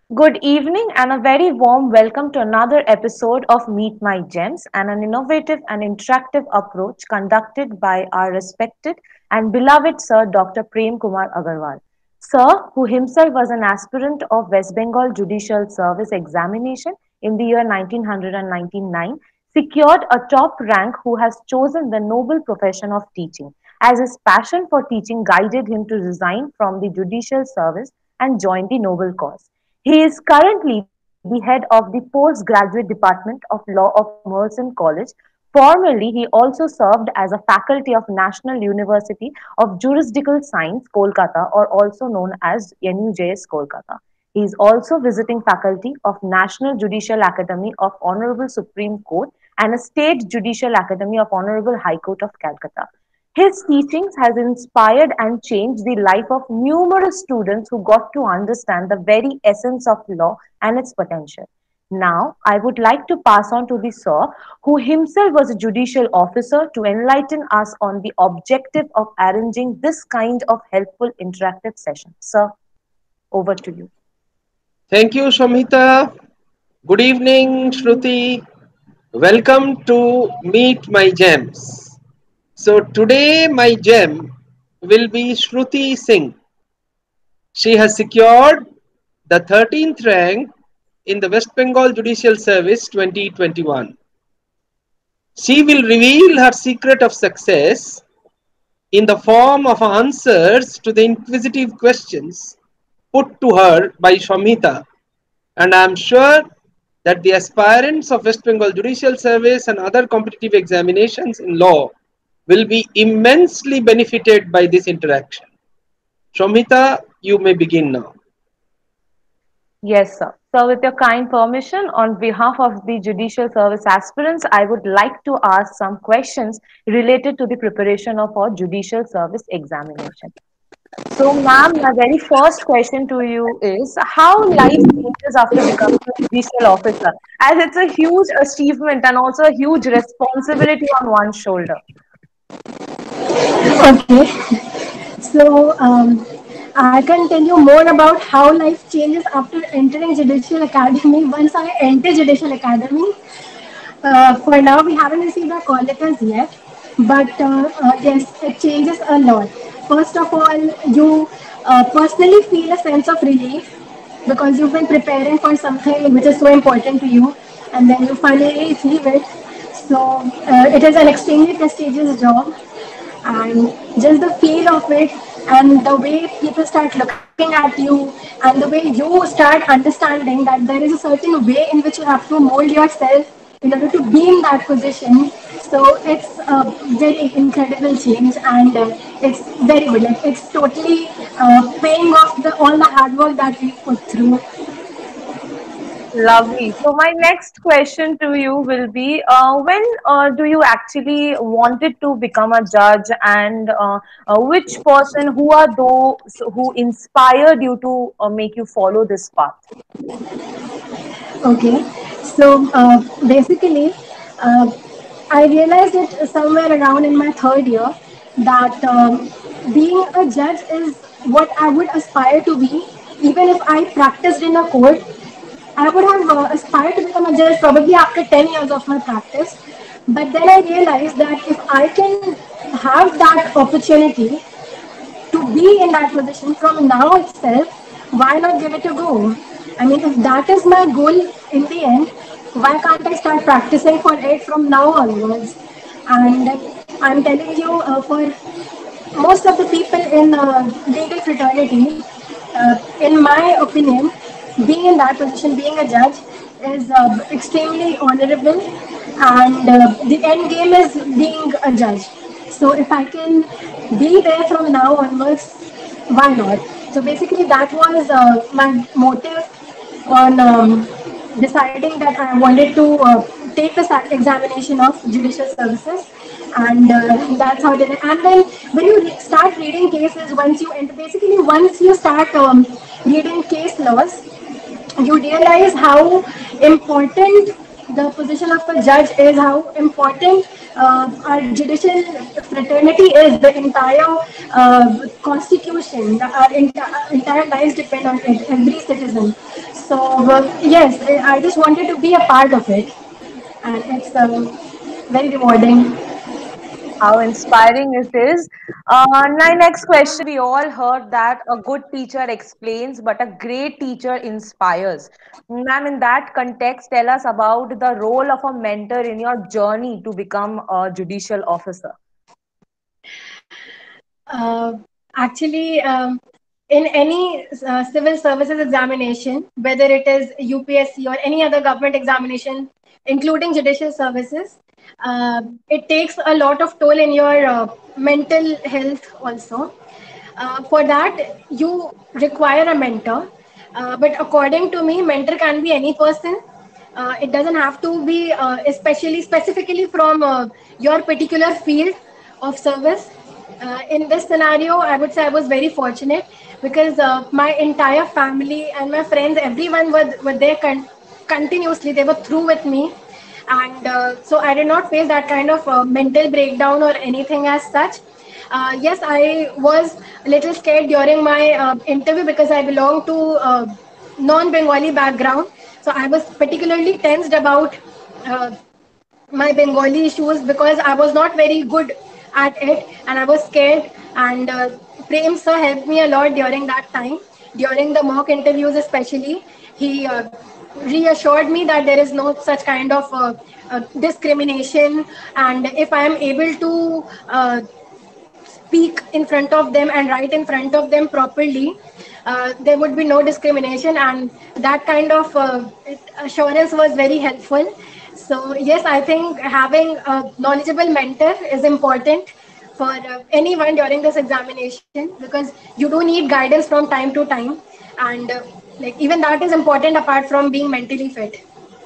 Good evening and a very warm welcome to another episode of Meet My Gems, and an innovative and interactive approach conducted by our respected and beloved Sir Dr. Prem Kumar Agarwal. Sir, who himself was an aspirant of West Bengal Judicial Service examination in the year 1999, secured a top rank, who has chosen the noble profession of teaching, as his passion for teaching guided him to resign from the judicial service and join the noble cause. He is currently the head of the postgraduate department of law of Mercer College. Formerly, he also served as a faculty of National University of Juridical Science, Kolkata, or also known as NUJS Kolkata. He is also visiting faculty of National Judicial Academy of Honorable Supreme Court and a State Judicial Academy of Honorable High Court of Calcutta. His teachings has inspired and changed the life of numerous students who got to understand the very essence of law and its potential. Now, I would like to pass on to the Sir, who himself was a judicial officer, to enlighten us on the objective of arranging this kind of helpful interactive session. Sir, over to you. Thank you, Shomita. Good evening, Shruti. Welcome to Meet My Gems. So, today my gem will be Shruti Singh. She has secured the 13th rank in the West Bengal Judicial Service 2021. She will reveal her secret of success in the form of answers to the inquisitive questions put to her by Shomita, and I am sure that the aspirants of West Bengal Judicial Service and other competitive examinations in law will be immensely benefited by this interaction. Shomita, you may begin now. Yes, sir. So, with your kind permission, on behalf of the judicial service aspirants, I would like to ask some questions related to the preparation of our judicial service examination. So, ma'am, my very first question to you is how life changes after becoming a judicial officer, as it's a huge achievement and also a huge responsibility on one's shoulder. Okay, so I can tell you more about how life changes after entering Judicial Academy. Once I enter Judicial Academy, for now we haven't received our call letters yet, but yes, it changes a lot. First of all, you personally feel a sense of relief because you've been preparing for something which is so important to you, and then you finally receive it. So it is an extremely prestigious job, and just the feel of it and the way people start looking at you and the way you start understanding that there is a certain way in which you have to mold yourself in order to be in that position. So it's a very incredible change, and it's very good. Like it's totally paying off all the hard work that we put through. Lovely. So my next question to you will be, when do you actually wanted to become a judge, and which person, who are those who inspired you to make you follow this path? Okay, so basically, uh, I realized it somewhere around in my third year that being a judge is what I would aspire to be. Even if I practiced in a court, I would have aspired to become a judge probably after 10 years of my practice. But then I realized that if I can have that opportunity to be in that position from now itself, why not give it a go? I mean, if that is my goal in the end, why can't I start practicing for it from now onwards? And I'm telling you, for most of the people in legal fraternity, in my opinion, being in that position, being a judge, is extremely honorable, and the end game is being a judge. So if I can be there from now onwards, why not? So basically, that was my motive on deciding that I wanted to take the examination of judicial services, and that's how I did it. And then when you start reading cases, once you enter, basically once you start reading case laws, you realize how important the position of a judge is, how important our judicial fraternity is, the entire constitution, our entire lives depend on it, every citizen. So yes, I just wanted to be a part of it, and it's very rewarding. How inspiring it is. My next question, we all heard that a good teacher explains, but a great teacher inspires. Ma'am, in that context, tell us about the role of a mentor in your journey to become a judicial officer. Uh, Actually, in any civil services examination, whether it is UPSC or any other government examination, including judicial services, it takes a lot of toll in your mental health also. For that, you require a mentor. But according to me, mentor can be any person. It doesn't have to be especially specifically from your particular field of service. In this scenario, I would say I was very fortunate because my entire family and my friends, everyone were there continuously. They were through with me, and so I did not face that kind of mental breakdown or anything as such. Yes, I was a little scared during my interview because I belong to non-Bengali background. So I was particularly tensed about my Bengali issues because I was not very good at it and I was scared. And Prem sir helped me a lot during that time, during the mock interviews especially. He reassured me that there is no such kind of discrimination, and if I am able to speak in front of them and write in front of them properly, there would be no discrimination, and that kind of assurance was very helpful. So yes, I think having a knowledgeable mentor is important for anyone during this examination, because you do need guidance from time to time, and like even that is important apart from being mentally fit.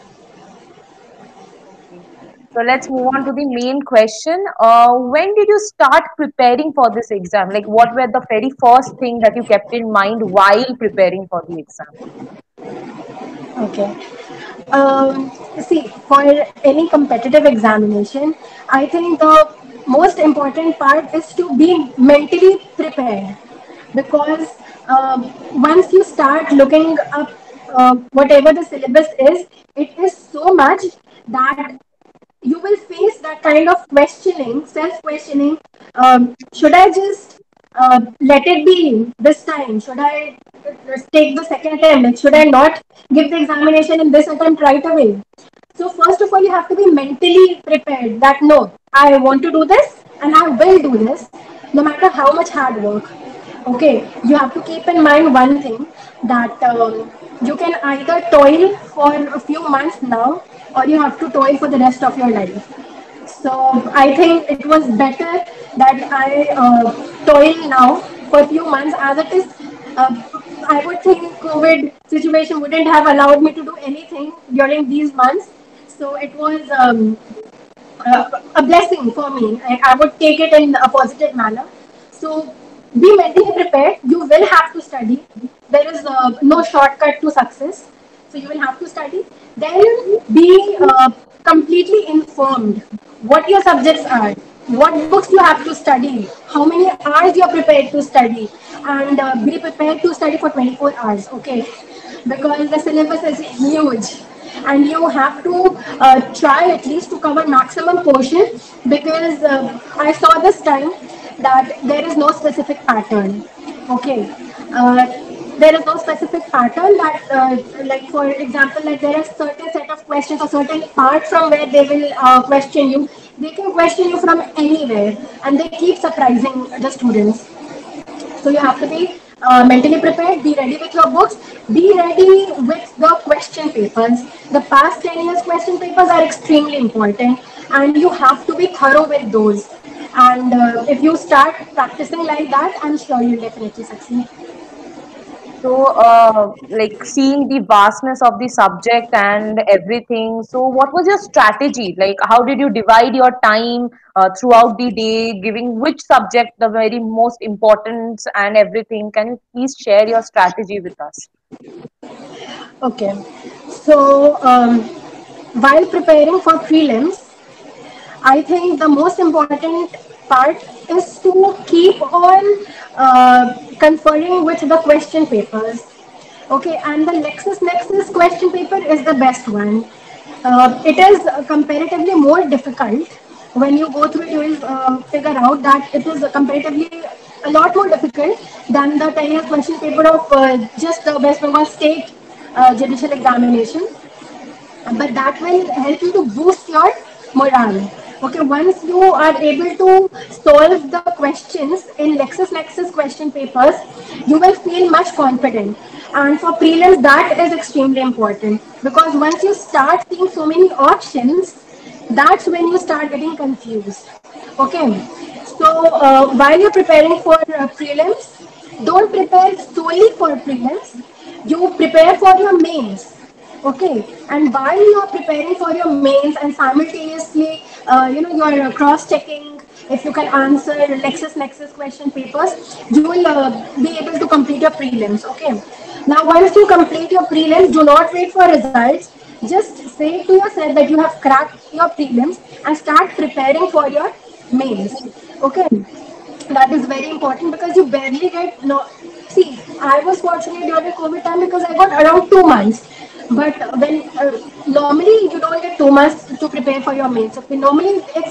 Okay. So let's move on to the main question. When did you start preparing for this exam? Like, what were the very first thing that you kept in mind while preparing for the exam? Okay. See, for any competitive examination, I think the most important part is to be mentally prepared, because once you start looking up whatever the syllabus is, it is so much that you will face that kind of questioning, self questioning. Should I just let it be this time? Should I take the second attempt? Like, should I not give the examination in this attempt right away? So, first of all, you have to be mentally prepared that no, I want to do this and I will do this no matter how much hard work. Okay, you have to keep in mind one thing, that you can either toil for a few months now or you have to toil for the rest of your life. So I think it was better that I toil now for a few months, as it is. Uh, I would think COVID situation wouldn't have allowed me to do anything during these months. So it was a blessing for me. I would take it in a positive manner. So be mentally prepared. You will have to study. There is no shortcut to success. So you will have to study. Then be completely informed what your subjects are, what books you have to study, how many hours you are prepared to study, and be prepared to study for 24 hours. Okay, because the syllabus is huge and you have to try at least to cover maximum portion, because I saw this time that there is no specific pattern. Okay, uh, there is no specific pattern that like for example, like there are certain set of questions or certain part from where they will question you. They can question you from anywhere and they keep surprising the students. So you have to be mentally prepared, be ready with your books, be ready with the question papers. The past 10 years question papers are extremely important and you have to be thorough with those. And if you start practicing like that, I'm sure you'll definitely succeed. So, like seeing the vastness of the subject and everything. So, what was your strategy? Like, how did you divide your time throughout the day, giving which subject the very most importance and everything? Can you please share your strategy with us? Okay. So, while preparing for prelims, I think the most important part is to keep on conferring with the question papers. Okay, and the LexisNexis question paper is the best one. It is comparatively more difficult. When you go through it, you will figure out that it is comparatively a lot more difficult than the 10 years question paper of just the West Bengal state judicial examination, but that will help you to boost your morale. Okay, once you are able to solve the questions in LexisNexis question papers, you will feel much confident. And for prelims, that is extremely important, because once you start seeing so many options, that's when you start getting confused. Okay, so while you're preparing for prelims, don't prepare solely for prelims, you prepare for your mains. Okay, and while you are preparing for your mains and simultaneously you are cross checking if you can answer LexisNexis question papers, you will be able to complete your prelims. Okay, now once you complete your prelims, do not wait for results. Just say to yourself that you have cracked your prelims and start preparing for your mains. Okay, that is very important, because you barely get no. See, I was fortunate during COVID time because I got around 2 months. But when normally you don't get 2 months to prepare for your mains. Okay, normally it's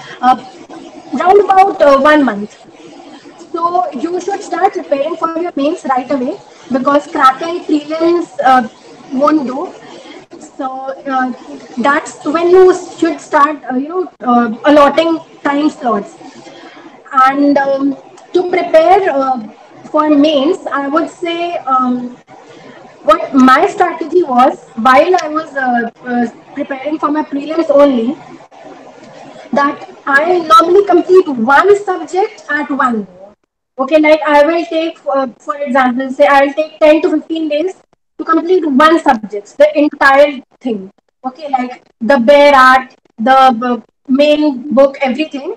round about 1 month. So you should start preparing for your mains right away, because cracking prelims won't do. So that's when you should start, allotting time slots. And to prepare for mains, I would say what my strategy was while I was preparing for my prelims only, that I normally complete one subject at one go. Okay, like I will take, for example, say I will take 10 to 15 days to complete one subject, the entire thing. Okay, like the bare art, the main book, everything.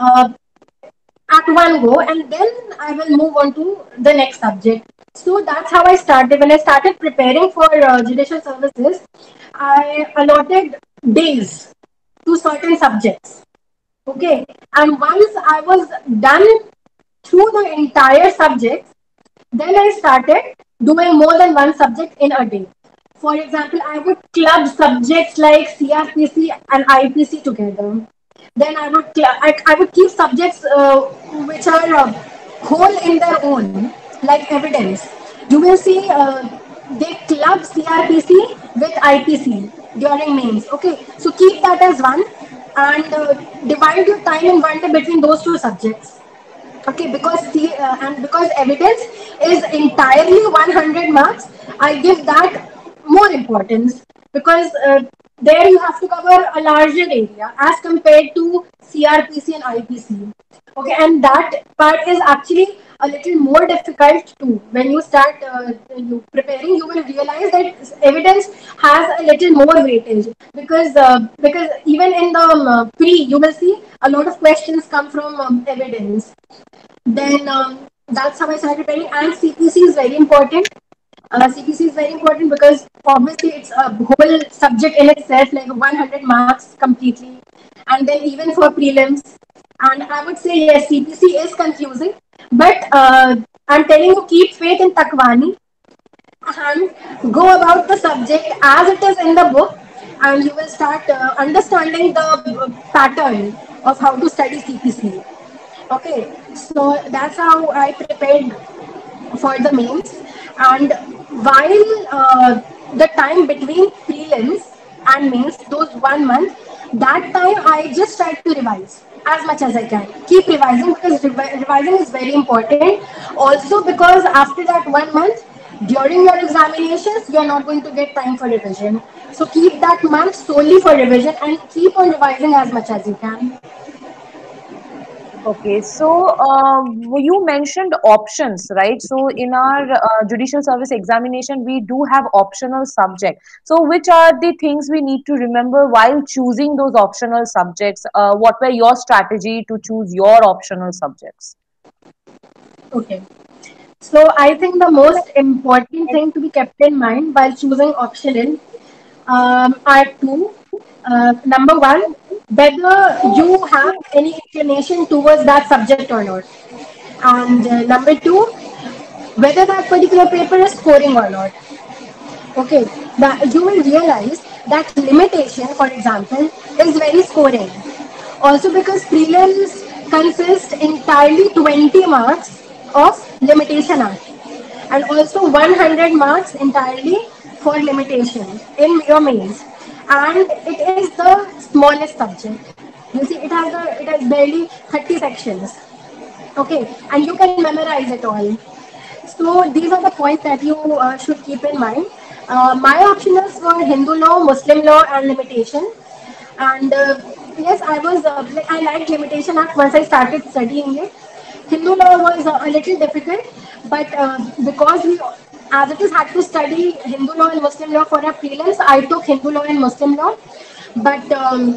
At one go, and then I will move on to the next subject. So that's how I started. When I started preparing for judicial services, I allotted days to certain subjects. Okay, and once I was done through the entire subject, then I started doing more than one subject in a day. For example, I would club subjects like CRPC and IPC together. Then I would keep subjects which are whole in their own, like evidence. You will see they club CRPC with IPC during mains. Okay, so keep that as one, and divide your time in one day between those two subjects. Okay, because and because evidence is entirely 100 marks, I give that more importance, because there you have to cover a larger area as compared to CRPC and IPC. Okay, and that part is actually a little more difficult too. When you start you preparing, you will realize that evidence has a little more weightage, because even in the pre, you will see a lot of questions come from evidence. Then that's how I started preparing. And CPC is very important. CPC is very important because obviously it's a whole subject in itself, like 100 marks completely. And then even for prelims. And I would say, yes, CPC is confusing. But I'm telling you, keep faith in Takwani and go about the subject as it is in the book, and you will start understanding the pattern of how to study CPC. Okay, so that's how I prepared for the mains. And while the time between prelims and mains, those 1 month, that time I just try to revise as much as I can. Keep revising, because revising is very important. Also, because after that 1 month, during your examinations, you are not going to get time for revision. So keep that month solely for revision and keep on revising as much as you can. Okay, so you mentioned options, right? So in our judicial service examination, we do have optional subject. So which are the things we need to remember while choosing those optional subjects? What were your strategy to choose your optional subjects? Okay. So I think the most important thing to be kept in mind while choosing optional are two. Number one, whether you have any inclination towards that subject or not. And number two, whether that particular paper is scoring or not. Okay, that you will realize that limitation, for example, is very scoring. Also because prelims consist entirely 20 marks of limitation art, and also 100 marks entirely for limitation in your mains, and it is the smallest subject. You see, it has barely 30 sections. Okay, and you can memorize it all. So these are the points that you should keep in mind. My optionals were Hindu law, Muslim law, and limitation. And yes, I liked limitation act once I started studying it. Hindu law was a little difficult, but because we, as it is, had to study Hindu law and Muslim law for our prelims, I took Hindu law and Muslim law. But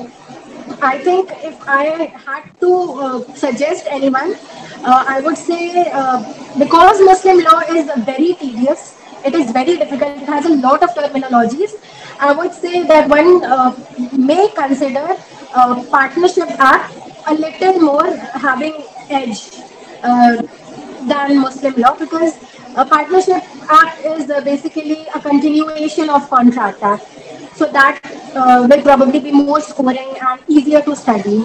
I think if I had to suggest anyone, I would say because Muslim law is very tedious, it is very difficult, it has a lot of terminologies. I would say that one may consider Partnership Act a little more having edge uh, than Muslim law, because a Partnership Act is basically a continuation of Contract Act. So that will probably be more scoring and easier to study.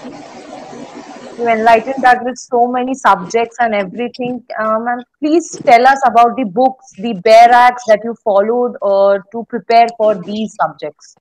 You enlightened that with so many subjects and everything. And please tell us about the books, the bare acts that you followed to prepare for these subjects.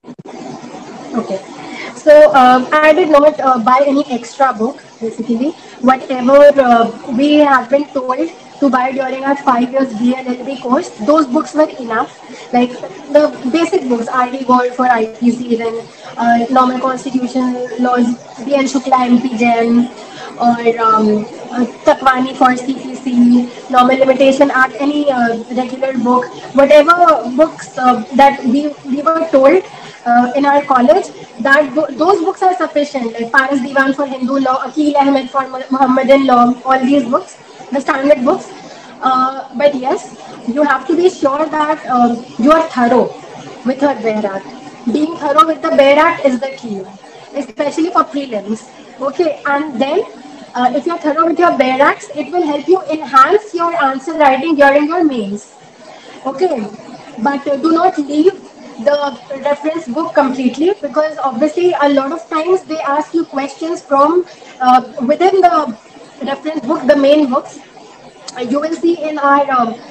Okay. So I did not buy any extra book. Basically, whatever we have been told to buy during our 5 years BLLB course, those books were enough. Like the basic books, ID Gold for IPC, then normal constitutional laws, BN Shukla MP Jain, or Takwani for CPC, Normal Limitation Act, any regular book, whatever books that we were told in our college, those books are sufficient. Like Paras Diwan for Hindu law, Akil Ahmed for Muhammadan law, all these books, the standard books. But yes, you have to be sure that you are thorough with your Bear Act. Being thorough with the Bear Act is the key, especially for prelims. Okay, and then if you're thorough with your Bear Acts, it will help you enhance your answer writing during your mains. Okay, but do not leave the reference book completely, because obviously a lot of times they ask you questions from within the reference book, the main books. You will see in our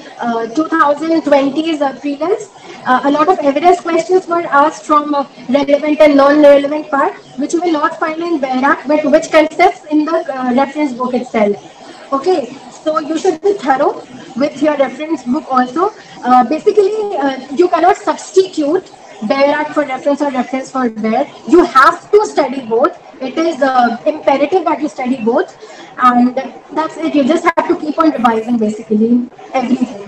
2020's prelims, a lot of evidence questions were asked from relevant and non-relevant part, which you will not find in BERAC, but which consists in the reference book itself. Okay, so you should be thorough with your reference book also. Basically, you cannot substitute BERAC for reference or reference for BER. You have to study both. It is imperative that you study both, and that's it. You just have to keep on revising basically everything.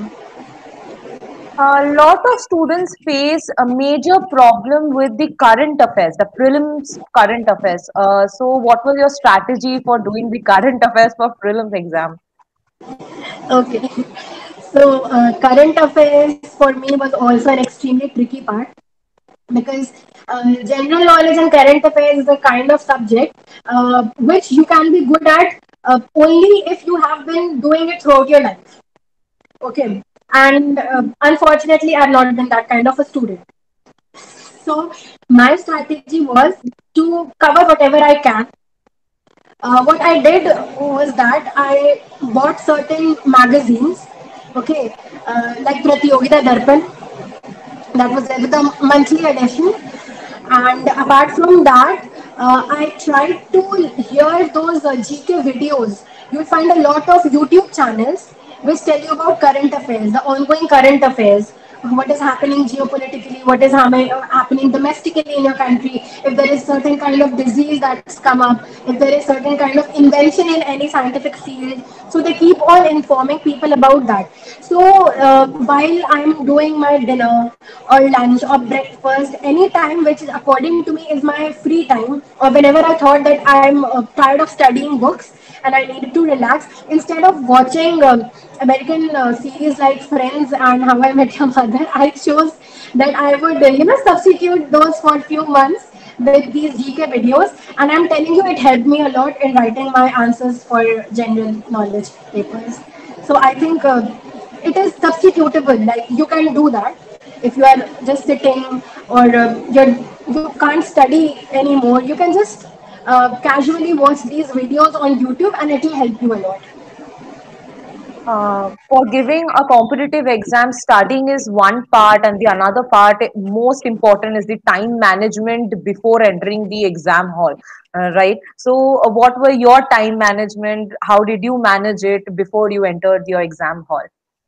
A lot of students face a major problem with the current affairs, the prelims current affairs. So, what was your strategy for doing the current affairs for prelims exam? Okay. So, current affairs for me was also an extremely tricky part, because general knowledge and current affairs is a kind of subject which you can be good at only if you have been doing it throughout your life. Okay. And unfortunately, I've not been that kind of a student. So, my strategy was to cover whatever I can. What I did was that I bought certain magazines, okay, like Pratiyogita Darpan, that was there with the monthly edition. And apart from that, I tried to hear those GK videos. You'll find a lot of YouTube channels which tell you about current affairs, the ongoing current affairs, what is happening geopolitically, what is happening domestically in your country, if there is certain kind of disease that's come up, if there is certain kind of invention in any scientific field. So they keep on informing people about that. So while I'm doing my dinner or lunch or breakfast, any time which is according to me is my free time, or whenever I thought that I'm tired of studying books and I needed to relax, instead of watching American series like Friends and How I Met Your Mother, I chose that I would substitute those for a few months with these GK videos, and I'm telling you, it helped me a lot in writing my answers for general knowledge papers. So I think it is substitutable. Like you can do that if you are just sitting or you can't study anymore. You can just casually watch these videos on YouTube, and it will help you a lot. For giving a competitive exam, studying is one part, and the another part, most important, is the time management before entering the exam hall, right? So, what were your time management? How did you manage it before you entered your exam hall?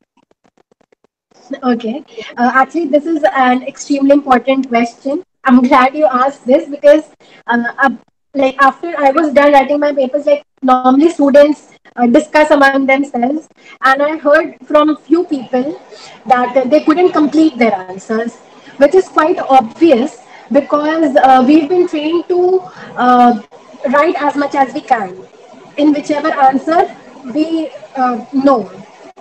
Okay. Actually, this is an extremely important question. I'm glad you asked this because, like, after I was done writing my papers, like, normally students discuss among themselves, and I heard from few people that they couldn't complete their answers, which is quite obvious because we've been trained to write as much as we can in whichever answer we know.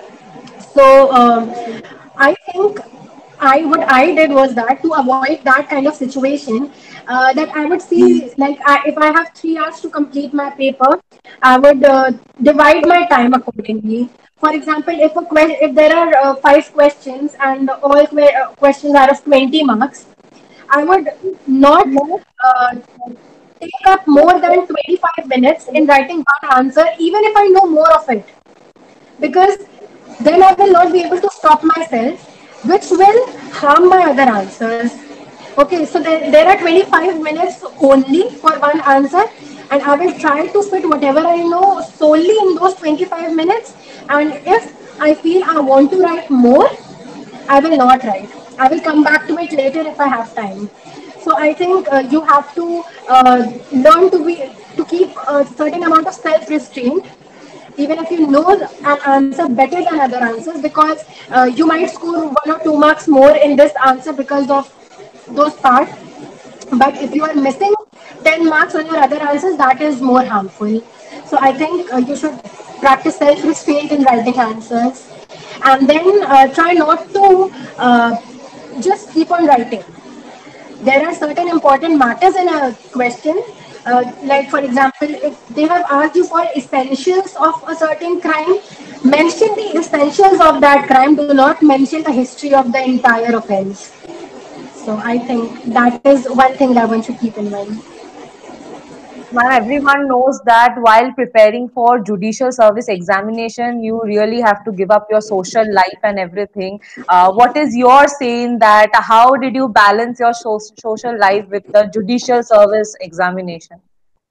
So I think I what I did was that to avoid that kind of situation, that I would see like if I have 3 hours to complete my paper, I would divide my time accordingly. For example, if there are 5 questions and all questions are of 20 marks, I would not uh, take up more than 25 minutes in writing one answer, even if I know more of it, because then I will not be able to stop myself, which will harm my other answers. Okay, so there are 25 minutes only for one answer, and I will try to fit whatever I know solely in those 25 minutes. And if I feel I want to write more, I will not write. I will come back to it later if I have time. So I think you have to learn to keep a certain amount of self restraint, even if you know an answer better than other answers, because you might score 1 or 2 marks more in this answer because of those parts. But if you are missing 10 marks on your other answers, that is more harmful. So I think you should practice self restraint in writing answers, and then try not to just keep on writing. There are certain important matters in a question. Like, for example, if they have asked you for essentials of a certain crime, mention the essentials of that crime. Do not mention the history of the entire offense. So, I think that is one thing that one should keep in mind. Man, everyone knows that while preparing for judicial service examination, you really have to give up your social life and everything. What is your saying that? How did you balance your social life with the judicial service examination?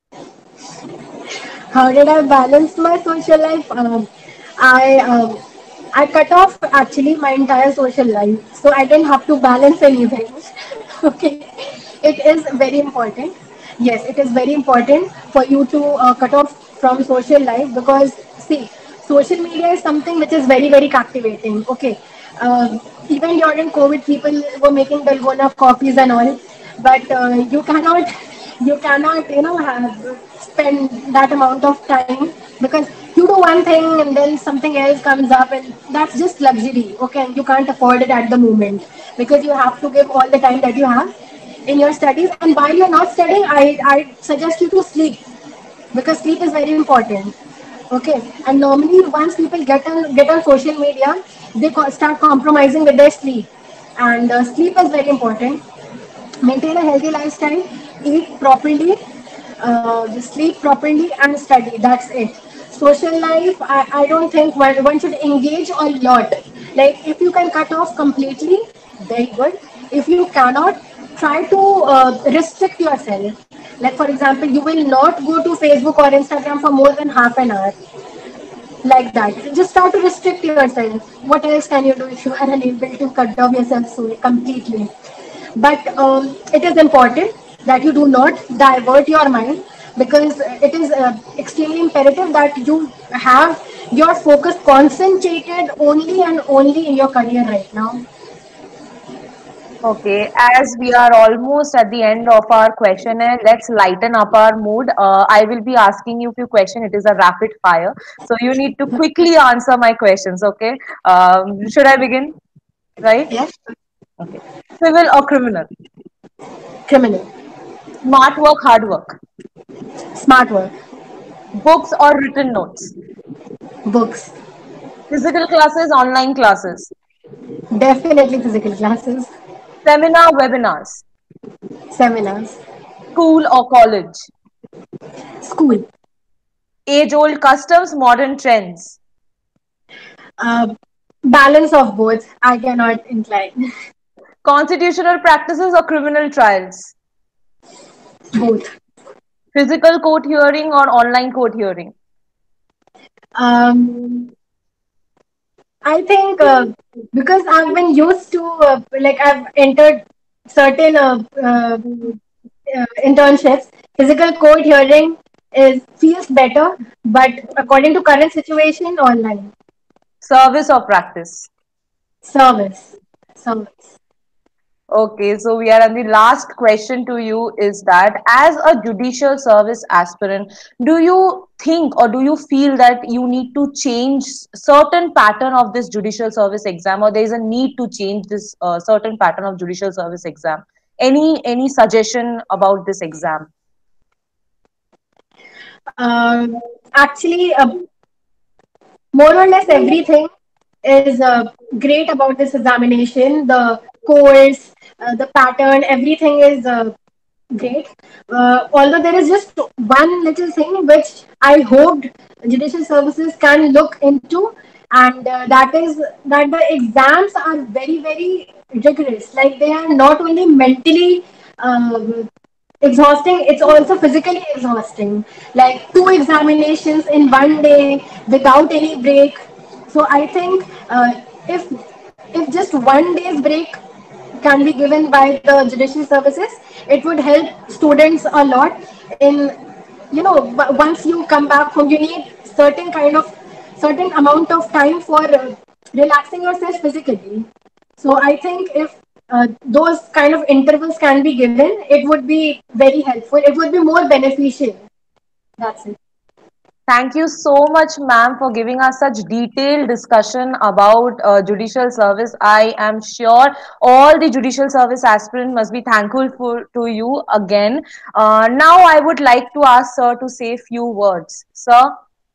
How did I balance my social life? I um, I cut off actually my entire social life, so I didn't have to balance anything. Okay, it is very important. Yes, it is very important for you to cut off from social life, because see, social media is something which is very captivating. Okay, even during COVID, people were making dalgona coffees and all, but you cannot spend that amount of time, because you do one thing and then something else comes up, and that's just luxury. Okay, and you can't afford it at the moment, because you have to give all the time that you have in your studies. And while you're not studying, I suggest you to sleep, because sleep is very important. Okay, and normally once people get on social media, they start compromising with their sleep, and sleep is very important. Maintain a healthy lifestyle, eat properly, sleep properly, and study. That's it. Social life, I don't think one should engage a lot. Like, if you can cut off completely, very good. If you cannot, try to restrict yourself. Like, for example, you will not go to Facebook or Instagram for more than half an hour, like that. Just start to restrict yourself. What else can you do if you are unable to cut off yourself so completely? But it is important that you do not divert your mind, because it is extremely imperative that you have your focus concentrated only and only in your career right now. Okay, as we are almost at the end of our questionnaire, let's lighten up our mood. I will be asking you a few questions. It is a rapid fire, so you need to quickly answer my questions. Okay, should I begin? Right? Yes. Okay. Civil or criminal? Criminal. Smart work, hard work. Smart work. Books or written notes? Books. Physical classes, online classes, Definitely physical classes, seminar, webinars, seminars, school or college, school. age-old customs, modern trends, Uh, Balance of both. I cannot incline. constitutional practices or criminal trials, Both. physical court hearing or online court hearing, Um, I think because I've been used to like I've entered certain internships. Physical code hearing is feels better, but according to current situation, online service or practice. service, service. Okay, so we are on the last question to you is that as a judicial service aspirant, do you think or do you feel that you need to change certain pattern of this judicial service exam, or there is a need to change this certain pattern of judicial service exam? Any suggestion about this exam? Actually, more or less everything is great about this examination. The course, the pattern, everything is great. Although there is just one little thing which I hoped judicial services can look into, and that is that the exams are very, very rigorous. Like they are not only mentally exhausting, it's also physically exhausting, like two examinations in one day without any break. So I think if just one day's break can be given by the judicial services, it would help students a lot in, once you come back home, you need certain amount of time for relaxing yourself physically. So I think if those kind of intervals can be given, it would be very helpful. It would be more beneficial. That's it. Thank you so much, ma'am, for giving us such detailed discussion about judicial service. I am sure all the judicial service aspirants must be thankful to you again. Now, I would like to ask sir to say a few words. Sir,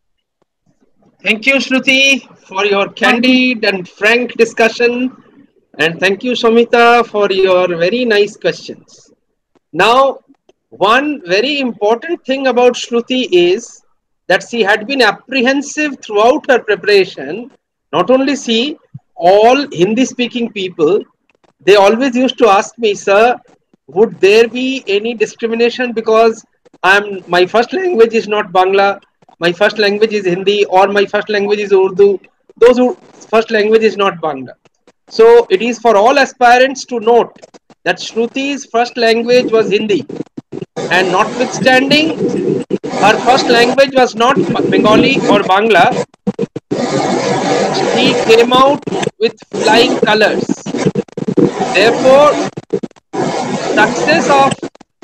Thank you, Shruti, for your Thank you. candid and frank discussion. And thank you, Somita, for your very nice questions. Now, one very important thing about Shruti is that she had been apprehensive throughout her preparation. Not only she, all Hindi speaking people, they always used to ask me, sir, would there be any discrimination because my first language is not Bangla, my first language is Hindi, or my first language is Urdu. Those who first language is not Bangla. So it is for all aspirants to note that Shruti's first language was Hindi, and notwithstanding her first language was not Bengali or Bangla, she came out with flying colors. Therefore, success of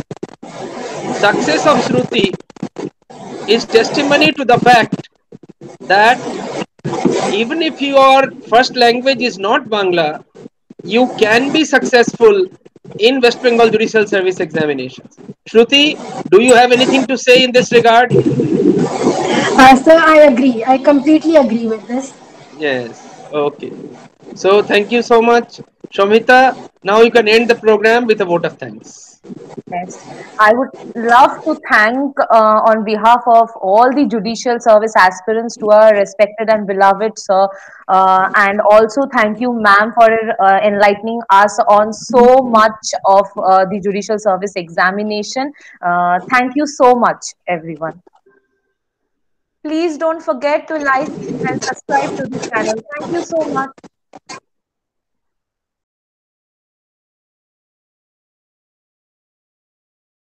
Shruti is testimony to the fact that even if your first language is not Bangla, you can be successful in West Bengal Judicial Service examinations. Shruti, do you have anything to say in this regard? Sir, I agree. I completely agree with this. Yes. Okay. So thank you so much, Shomita. Now you can end the program with a vote of thanks. yes, I would love to thank on behalf of all the judicial service aspirants to our respected and beloved sir, and also thank you, ma'am, for enlightening us on so much of the judicial service examination. Thank you so much, everyone. Please don't forget to like and subscribe to the channel. Thank you so much.